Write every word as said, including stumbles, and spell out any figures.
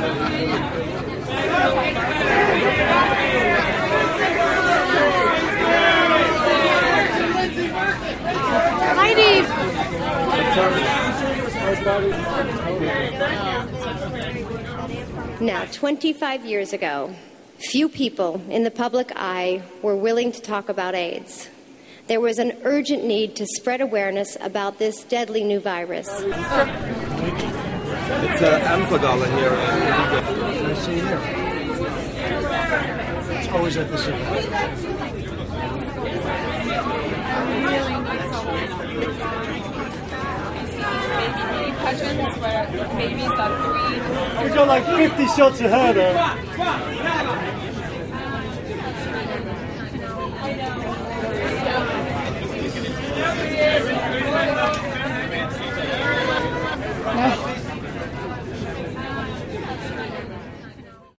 Heidi! Now, twenty-five years ago, few people in the public eye were willing to talk about AIDS. There was an urgent need to spread awareness about this deadly new virus. It's uh, amfAR Gala here. I see here. It's always at the city. Where babies are three. We got like fifty shots of her there.